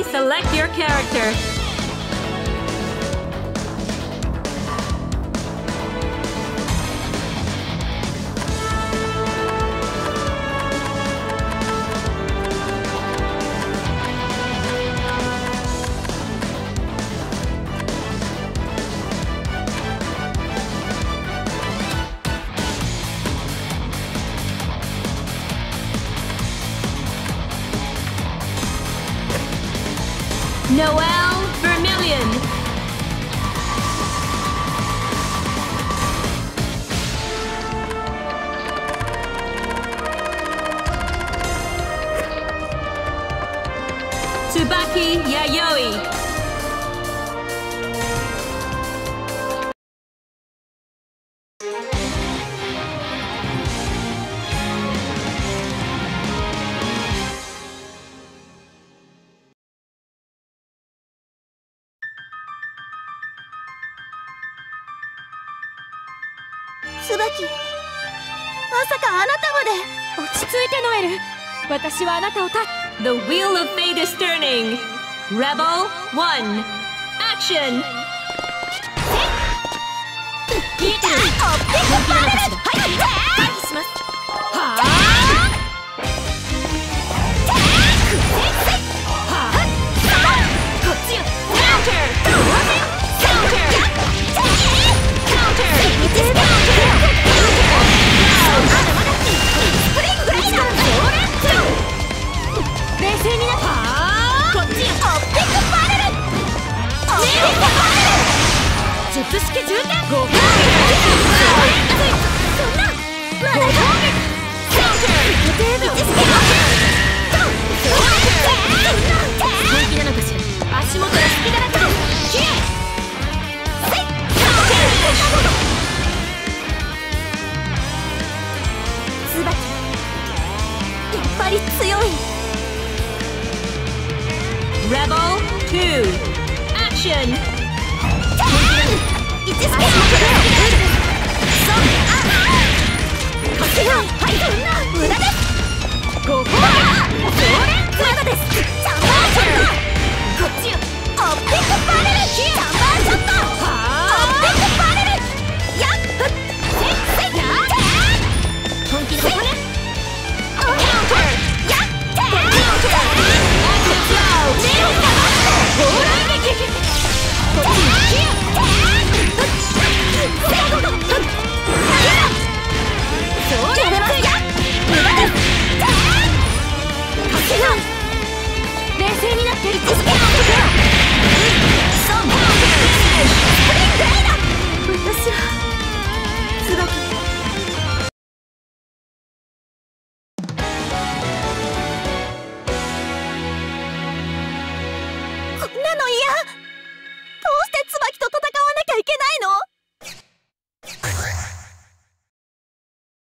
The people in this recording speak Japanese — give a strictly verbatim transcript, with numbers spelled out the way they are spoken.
Please select your character. Noel Vermillion. Tsubaki Yayoi. 椿、まさかあなたまで。 落ち着いてノエル。私はあなたをた The wheel of fate is turning. Rebel one. Action. 聞いてる。 おっぴくパレル。はい、 回避します。はあ。こっちよ。 Counter. Counter. Counter. 冷静になって。こっちよ。 おっぴくパレル。おっぴくパレル。 術式重点。ご褒美。 そんな。まだ。 ご褒美。 一式。 本気なのかしら。足元が隙だらけ。きれい。 椿、やっぱり強い。 Rebel two. Action. 一式。そう。あ。違う。はい。そんな。無駄です。 ご褒美。 まだです。チャンバーショット。こっちよ。おっぴくパレル。チャンバーショット。おっぴくパレル。やっ。せいせいや。 本気の骨。 カウンター。やっ。カウンター。目を覚まして。 砲雷撃。こっちに。 そうやれます。無駄です。 冷静になって。 一式。そう。